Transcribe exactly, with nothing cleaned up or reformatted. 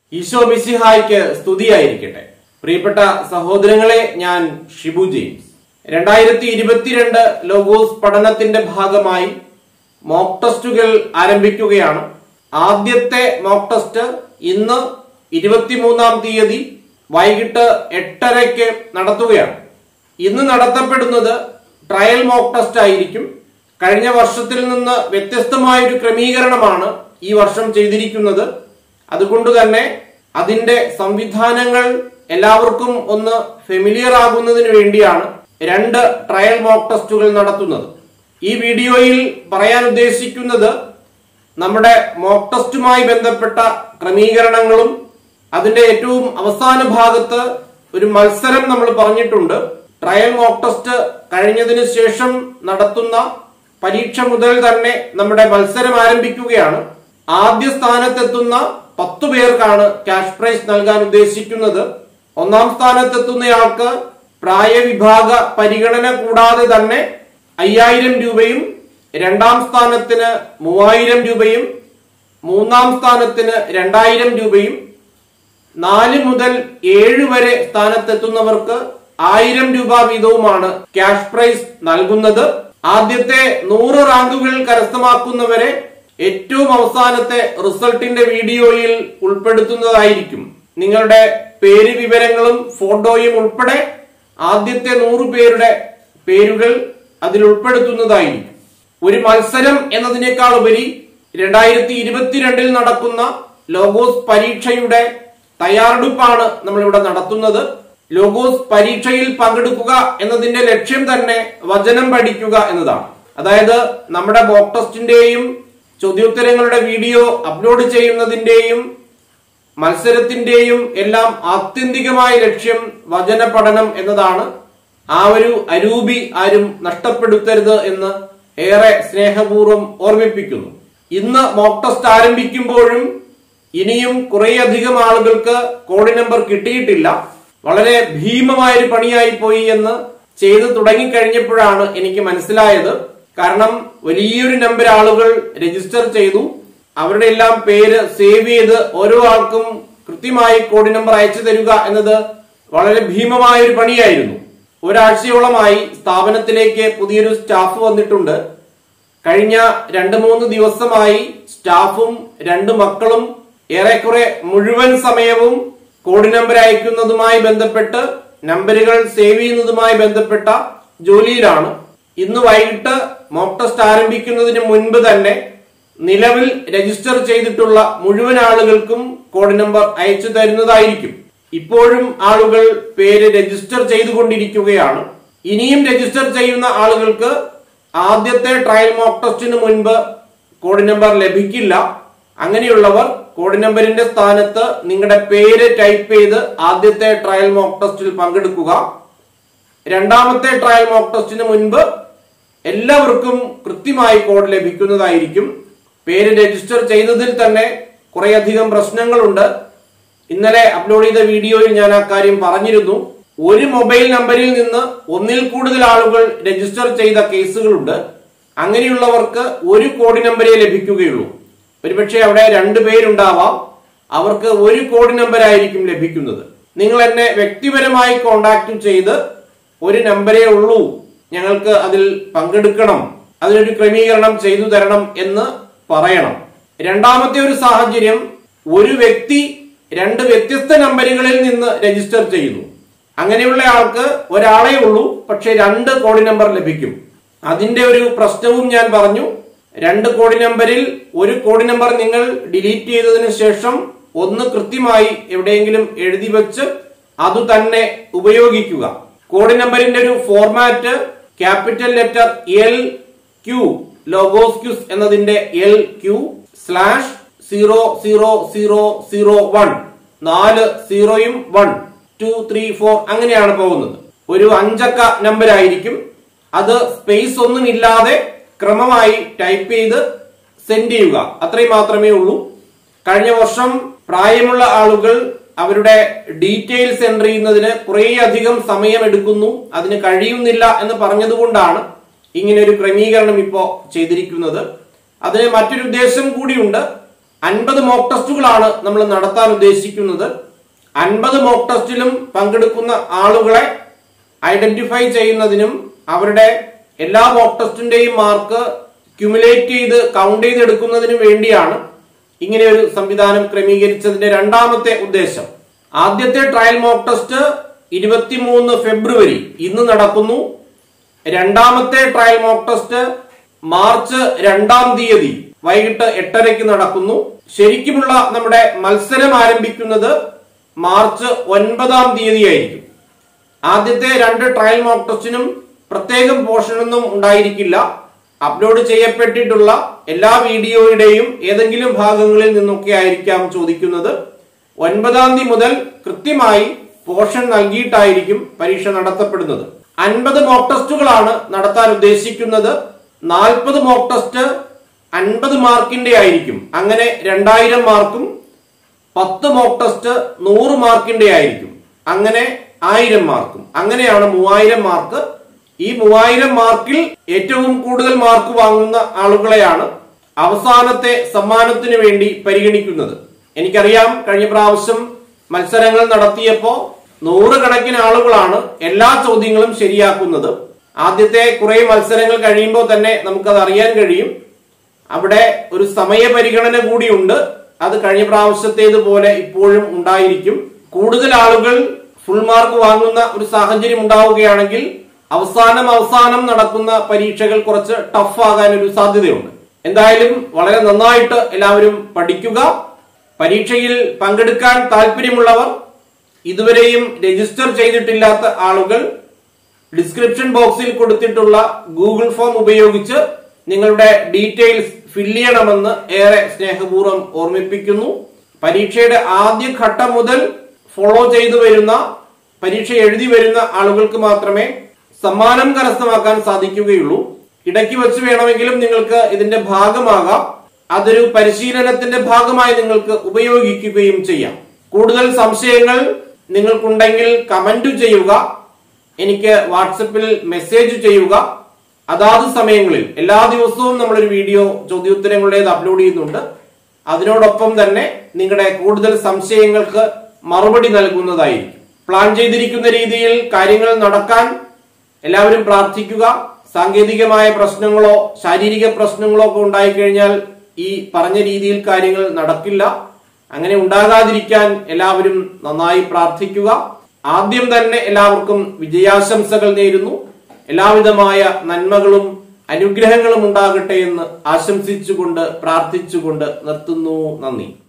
ഈശോ മിശിഹായ്ക്ക് സ്തുതിയായിരിക്കട്ടെ. പ്രിയപ്പെട്ട സഹോദരങ്ങളെ, ഞാൻ ഷിബു ജെയിംസ്. രണ്ടായിരത്തി ഇരുപത്തിരണ്ട് ലോഗോസ് പഠനത്തിന്റെ ഭാഗമായി മോക്ക് ടെസ്റ്റുകൾ ആരംഭിക്കുകയാണ്. ആദ്യത്തെ മോക്ക് ടെസ്റ്റ് ഇന്ന് ഇരുപത്തിമൂന്നാം തീയതി വൈകിട്ട് എട്ടരയ്ക്ക് നടത്തുകയാണ്. ഇന്ന് നടത്തപ്പെടുന്നത് ട്രയൽ മോക്ക് ടെസ്റ്റ് ആയിരിക്കും. കഴിഞ്ഞ വർഷത്തിൽ നിന്ന് വ്യത്യസ്തമായൊരു ക്രമീകരണമാണ് ഈ വർഷം ചെയ്തിരിക്കുന്നത്. അതുകൊണ്ട് തന്നെ അതിന്റെ സംവിധാനങ്ങൾ എല്ലാവർക്കും ഒന്ന് ഫെമിലിയർ ആകുന്നതിന് വേണ്ടിയാണ് രണ്ട് ട്രയൽ മോക്ക് ടെസ്റ്റുകൾ നടത്തുന്നത്. ഈ വീഡിയോയിൽ പറയാൻ ഉദ്ദേശിക്കുന്നത് നമ്മുടെ മോക്ക് ടെസ്റ്റുമായി ബന്ധപ്പെട്ട ക്രമീകരണങ്ങളും അതിന്റെ ഏറ്റവും അവസാന ഭാഗത്ത് ഒരു മത്സരം നമ്മൾ പറഞ്ഞിട്ടുണ്ട്. ട്രയൽ മോക്ക് ടെസ്റ്റ് കഴിഞ്ഞതിന് ശേഷം നടത്തുന്ന പരീക്ഷ മുതൽ തന്നെ നമ്മുടെ മത്സരം ആരംഭിക്കുകയാണ്. ആദ്യ സ്ഥാനത്തെത്തുന്ന പത്തു പേർക്കാണ് ക്യാഷ് പ്രൈസ് നൽകാൻ ഉദ്ദേശിക്കുന്നത്. ഒന്നാം സ്ഥാനത്തെത്തുന്നയാൾക്ക് പ്രായവിഭാഗ പരിഗണന കൂടാതെ തന്നെ അയ്യായിരം രൂപയും, രണ്ടാം സ്ഥാനത്തിന് മൂവായിരം രൂപയും, മൂന്നാം സ്ഥാനത്തിന് രണ്ടായിരം രൂപയും, നാല് മുതൽ ഏഴ് വരെ സ്ഥാനത്തെത്തുന്നവർക്ക് ആയിരം രൂപ വീതവുമാണ് ക്യാഷ് പ്രൈസ് നൽകുന്നത്. ആദ്യത്തെ നൂറ് റാങ്കുകൾ കരസ്ഥമാക്കുന്നവരെ ഏറ്റവും അവസാനത്തെ റിസൾട്ടിന്റെ വീഡിയോയിൽ ഉൾപ്പെടുത്തുന്നതായിരിക്കും. നിങ്ങളുടെ പേര് വിവരങ്ങളും ഫോട്ടോയും ഉൾപ്പെടെ ആദ്യത്തെ നൂറ് പേരുടെ പേരുകൾ അതിൽ ഉൾപ്പെടുത്തുന്നതായിരിക്കും. ഒരു മത്സരം എന്നതിനേക്കാൾ ഉപരി രണ്ടായിരത്തി ഇരുപത്തിരണ്ടിൽ നടക്കുന്ന ലോഗോസ് പരീക്ഷയുടെ തയ്യാറെടുപ്പാണ് നമ്മളിവിടെ നടത്തുന്നത്. ലോഗോസ് പരീക്ഷയിൽ പങ്കെടുക്കുക എന്നതിന്റെ ലക്ഷ്യം തന്നെ വചനം പഠിക്കുക എന്നതാണ്. അതായത് നമ്മുടെ മോക്ക് ടെസ്റ്റിന്റെയും ചോദ്യോത്തരങ്ങളുടെ വീഡിയോ അപ്ലോഡ് ചെയ്യുന്നതിന്റെയും മത്സരത്തിന്റെയും എല്ലാം ആത്യന്തികമായ ലക്ഷ്യം വചന പഠനം എന്നതാണ്. ആ ഒരു അരൂപി ആരും നഷ്ടപ്പെടുത്തരുത് എന്ന് ഏറെ സ്നേഹപൂർവ്വം ഓർമ്മിപ്പിക്കുന്നു. ഇന്ന് മോക്ക് ടെസ്റ്റ് ആരംഭിക്കുമ്പോഴും ഇനിയും കുറേയധികം ആളുകൾക്ക് കോഡ് നമ്പർ കിട്ടിയിട്ടില്ല. വളരെ ഭീമമായൊരു പണിയായി പോയി എന്ന് ചെയ്തു തുടങ്ങിക്കഴിഞ്ഞപ്പോഴാണ് എനിക്ക് മനസ്സിലായത്. കാരണം വലിയൊരു നമ്പർ ആളുകൾ രജിസ്റ്റർ ചെയ്തു. അവരുടെ എല്ലാം പേര് സേവ് ചെയ്ത് ഓരോ ആൾക്കും കൃത്യമായി കോഡ് നമ്പർ അയച്ചു തരിക എന്നത് വളരെ ഭീമമായ ഒരു പണിയായിരുന്നു. ഒരാഴ്ചയോളമായി സ്ഥാപനത്തിലേക്ക് പുതിയൊരു സ്റ്റാഫ് വന്നിട്ടുണ്ട്. കഴിഞ്ഞ രണ്ട് മൂന്ന് ദിവസമായി സ്റ്റാഫും രണ്ട് മക്കളും ഏറെക്കുറെ മുഴുവൻ സമയവും കോഡ് നമ്പർ അയക്കുന്നതുമായി ബന്ധപ്പെട്ട് നമ്പറുകൾ സേവ് ചെയ്യുന്നതുമായി ബന്ധപ്പെട്ട ജോലിയിലാണ്. ഇന്ന് വൈകിട്ട് മോക്ക് ടെസ്റ്റ് ആരംഭിക്കുന്നതിന് മുൻപ് തന്നെ നിലവിൽ രജിസ്റ്റർ ചെയ്തിട്ടുള്ള മുഴുവൻ ആളുകൾക്കും കോഡ് നമ്പർ അയച്ചു തരുന്നതായിരിക്കും. ഇപ്പോഴും ആളുകൾ പേര് രജിസ്റ്റർ ചെയ്തുകൊണ്ടിരിക്കുകയാണ്. ഇനിയും രജിസ്റ്റർ ചെയ്യുന്ന ആളുകൾക്ക് ആദ്യത്തെ ട്രയൽ മോക്ക് ടെസ്റ്റിന് മുൻപ് കോഡ് നമ്പർ ലഭിക്കില്ല. അങ്ങനെയുള്ളവർ കോഡ് നമ്പറിന്റെ സ്ഥാനത്ത് നിങ്ങളുടെ പേര് ടൈപ്പ് ചെയ്ത് ആദ്യത്തെ ട്രയൽ മോക്ക് ടെസ്റ്റിൽ പങ്കെടുക്കുക. രണ്ടാമത്തെ ട്രയൽ മോക്ക് ടെസ്റ്റിന് മുൻപ് എല്ലാവർക്കും കൃത്യമായി കോഡ് ലഭിക്കുന്നതായിരിക്കും. പേര് രജിസ്റ്റർ ചെയ്തതിൽ തന്നെ കുറേയധികം പ്രശ്നങ്ങളുണ്ട്. ഇന്നലെ അപ്ലോഡ് ചെയ്ത വീഡിയോയിൽ ഞാൻ ആ കാര്യം പറഞ്ഞിരുന്നു. ഒരു മൊബൈൽ നമ്പറിൽ നിന്ന് ഒന്നിൽ കൂടുതൽ ആളുകൾ രജിസ്റ്റർ ചെയ്ത കേസുകളുണ്ട്. അങ്ങനെയുള്ളവർക്ക് ഒരു കോഡ് നമ്പരേ ലഭിക്കുകയുള്ളൂ. ഒരുപക്ഷെ അവിടെ രണ്ടു പേരുണ്ടാവാം. അവർക്ക് ഒരു കോഡ് നമ്പർ ആയിരിക്കും ലഭിക്കുന്നത്. നിങ്ങൾ എന്നെ വ്യക്തിപരമായി കോണ്ടാക്ട് ചെയ്ത് ഒരു നമ്പരേ ഉള്ളൂ, ഞങ്ങൾക്ക് അതിൽ പങ്കെടുക്കണം, അതിനൊരു ക്രമീകരണം ചെയ്തു തരണം എന്ന് പറയണം. രണ്ടാമത്തെ ഒരു സാഹചര്യം, ഒരു വ്യക്തി രണ്ട് വ്യത്യസ്ത നമ്പറുകളിൽ നിന്ന് രജിസ്റ്റർ ചെയ്യുന്നു. അങ്ങനെയുള്ള ആൾക്ക് ഒരാളേ ഉള്ളൂ, പക്ഷെ രണ്ട് കോഡ് നമ്പർ ലഭിക്കും. അതിന്റെ ഒരു പ്രശ്നവും ഞാൻ പറഞ്ഞു. രണ്ട് കോഡ് നമ്പറിൽ ഒരു കോഡ് നമ്പർ നിങ്ങൾ ഡിലീറ്റ് ചെയ്തതിനു ശേഷം ഒന്ന് കൃത്യമായി എവിടെയെങ്കിലും എഴുതി വെച്ച് അത് തന്നെ ഉപയോഗിക്കുക. കോഡ് നമ്പറിന്റെ ഒരു format capital letter L Q, logos quiz എന്നതിന്റെ L Q slash zero zero zero zero one, നാല് സീറോയും വൺ ടു ത്രീ ഫോർ അങ്ങനെയാണ് പോകുന്നത്. ഒരു അഞ്ചക്ക നമ്പർ ആയിരിക്കും. അത് സ്പേസ് ഒന്നുമില്ലാതെ ക്രമമായി ടൈപ്പ് ചെയ്ത് സെൻഡ് ചെയ്യുക. അത്രയും മാത്രമേ ഉള്ളൂ. കഴിഞ്ഞ വർഷം പ്രായമുള്ള ആളുകൾ അവരുടെ ഡീറ്റെയിൽസ് എൻ്റർ ചെയ്യുന്നതിന് കുറേയധികം സമയം എടുക്കുന്നു, അതിന് കഴിയുന്നില്ല എന്ന് പറഞ്ഞതുകൊണ്ടാണ് ഇങ്ങനെ ഒരു ക്രമീകരണം ഇപ്പോ ചെയ്തിരിക്കുന്നത്. അതിന് മറ്റൊരു ഉദ്ദേശം കൂടിയുണ്ട്. അൻപത് മോക്ക് ടെസ്റ്റുകളാണ് നമ്മൾ നടത്താൻ ഉദ്ദേശിക്കുന്നത്. അൻപത് മോക്ക് ടെസ്റ്റിലും പങ്കെടുക്കുന്ന ആളുകളെ ഐഡന്റിഫൈ ചെയ്യുന്നതിനും അവരുടെ എല്ലാ മോക്ക് ടെസ്റ്റിന്റെയും മാർക്ക് ക്യുമുലേറ്റ് ചെയ്ത് കൗണ്ട് ചെയ്തെടുക്കുന്നതിനും വേണ്ടിയാണ് ഇങ്ങനെ ഒരു സംവിധാനം ക്രമീകരിച്ചതിന്റെ രണ്ടാമത്തെ ഉദ്ദേശം. ആദ്യത്തെ ട്രയൽ മോക്ക് ടെസ്റ്റ് ഇരുപത്തിമൂന്ന് ഫെബ്രുവരി ഇന്ന് നടക്കുന്നു. രണ്ടാമത്തെ ട്രയൽ മോക്ക് ടെസ്റ്റ് മാർച്ച് രണ്ടാം തീയതി വൈകിട്ട് എട്ടരയ്ക്ക് നടക്കുന്നു. ശരിക്കുമുള്ള നമ്മുടെ മത്സരം ആരംഭിക്കുന്നത് മാർച്ച് ഒൻപതാം തീയതി ആയിരിക്കും. ആദ്യത്തെ രണ്ട് ട്രയൽ മോക്ക് ടെസ്റ്റിനും പ്രത്യേകം പോർഷനൊന്നും ഉണ്ടായിരിക്കില്ല. അപ്ലോഡ് ചെയ്യപ്പെട്ടിട്ടുള്ള എല്ലാ വീഡിയോയുടെയും ഏതെങ്കിലും ഭാഗങ്ങളിൽ നിന്നൊക്കെ ആയിരിക്കാം ചോദിക്കുന്നത്. ഒൻപതാം തീയതി മുതൽ കൃത്യമായി പോർഷൻ നൽകിയിട്ടായിരിക്കും പരീക്ഷ നടത്തപ്പെടുന്നത്. അൻപത് മോക്ക് ടെസ്റ്റുകളാണ് നടത്താൻ ഉദ്ദേശിക്കുന്നത്. നാൽപ്പത് മോക്ക് ടെസ്റ്റ് അൻപത് മാർക്കിന്റെ ആയിരിക്കും. അങ്ങനെ രണ്ടായിരം മാർക്കും പത്ത് മോക്ക് ടെസ്റ്റ് നൂറ് മാർക്കിന്റെ ആയിരിക്കും. അങ്ങനെ ആയിരം മാർക്കും. അങ്ങനെയാണ് മൂവായിരം മാർക്ക്. ഈ മൂവായിരം മാർക്കിൽ ഏറ്റവും കൂടുതൽ മാർക്ക് വാങ്ങുന്ന ആളുകളെയാണ് അവസാനത്തെ സമ്മാനത്തിന് വേണ്ടി പരിഗണിക്കുന്നത്. എനിക്കറിയാം, കഴിഞ്ഞ പ്രാവശ്യം മത്സരങ്ങൾ നടത്തിയപ്പോ നൂറുകണക്കിന് ആളുകളാണ് എല്ലാ ചോദ്യങ്ങളും ശരിയാക്കുന്നത്. ആദ്യത്തെ കുറെ മത്സരങ്ങൾ കഴിയുമ്പോൾ തന്നെ നമുക്കത് അറിയാൻ കഴിയും. അവിടെ ഒരു സമയ പരിഗണന കൂടിയുണ്ട്. അത് കഴിഞ്ഞ പ്രാവശ്യത്തേതുപോലെ ഇപ്പോഴും ഉണ്ടായിരിക്കും. കൂടുതൽ ആളുകൾ ഫുൾ മാർക്ക് വാങ്ങുന്ന ഒരു സാഹചര്യം ഉണ്ടാവുകയാണെങ്കിൽ അവസാനം അവസാനം നടക്കുന്ന പരീക്ഷകൾ കുറച്ച് ടഫ് ആകാൻ ഒരു സാധ്യതയുണ്ട്. എന്തായാലും വളരെ നന്നായിട്ട് എല്ലാവരും പഠിക്കുക. പരീക്ഷയിൽ പങ്കെടുക്കാൻ താല്പര്യമുള്ളവർ, ഇതുവരെയും രജിസ്റ്റർ ചെയ്തിട്ടില്ലാത്ത ആളുകൾ ഡിസ്ക്രിപ്ഷൻ ബോക്സിൽ കൊടുത്തിട്ടുള്ള ഗൂഗിൾ ഫോം ഉപയോഗിച്ച് നിങ്ങളുടെ ഡീറ്റെയിൽസ് ഫില്ല് ചെയ്യണമെന്ന് ഏറെ സ്നേഹപൂർവ്വം ഓർമ്മിപ്പിക്കുന്നു. പരീക്ഷയുടെ ആദ്യ ഘട്ടം മുതൽ ഫോളോ ചെയ്തു വരുന്ന, പരീക്ഷ എഴുതി വരുന്ന ആളുകൾക്ക് മാത്രമേ സമ്മാനം കരസ്ഥമാക്കാൻ സാധിക്കുകയുള്ളൂ. ഇടയ്ക്ക് വെച്ച് വേണമെങ്കിലും നിങ്ങൾക്ക് ഇതിന്റെ ഭാഗമാകാം. അതൊരു പരിശീലനത്തിന്റെ ഭാഗമായി നിങ്ങൾക്ക് ഉപയോഗിക്കുകയും ചെയ്യാം. കൂടുതൽ സംശയങ്ങൾ നിങ്ങൾക്കുണ്ടെങ്കിൽ കമന്റ് ചെയ്യുക, എനിക്ക് വാട്സപ്പിൽ മെസ്സേജ് ചെയ്യുക. അതാത് സമയങ്ങളിൽ എല്ലാ ദിവസവും നമ്മളൊരു വീഡിയോ ചോദ്യോത്തരങ്ങളുടേത് അപ്ലോഡ് ചെയ്യുന്നുണ്ട്. അതിനോടൊപ്പം തന്നെ നിങ്ങളുടെ കൂടുതൽ സംശയങ്ങൾക്ക് മറുപടി നൽകുന്നതായിരിക്കും. പ്ലാൻ ചെയ്തിരിക്കുന്ന രീതിയിൽ കാര്യങ്ങൾ നടക്കാൻ എല്ലാവരും പ്രാർത്ഥിക്കുക. സാങ്കേതികമായ പ്രശ്നങ്ങളോ ശാരീരിക പ്രശ്നങ്ങളോ ഒക്കെ ഉണ്ടായിക്കഴിഞ്ഞാൽ ഈ പറഞ്ഞ രീതിയിൽ കാര്യങ്ങൾ നടക്കില്ല. അങ്ങനെ ഉണ്ടാകാതിരിക്കാൻ എല്ലാവരും നന്നായി പ്രാർത്ഥിക്കുക. ആദ്യം തന്നെ എല്ലാവർക്കും വിജയാശംസകൾ നേരുന്നു. എല്ലാവിധമായ നന്മകളും അനുഗ്രഹങ്ങളും ഉണ്ടാകട്ടെ എന്ന് ആശംസിച്ചുകൊണ്ട് പ്രാർത്ഥിച്ചുകൊണ്ട് നിർത്തുന്നു. നന്ദി.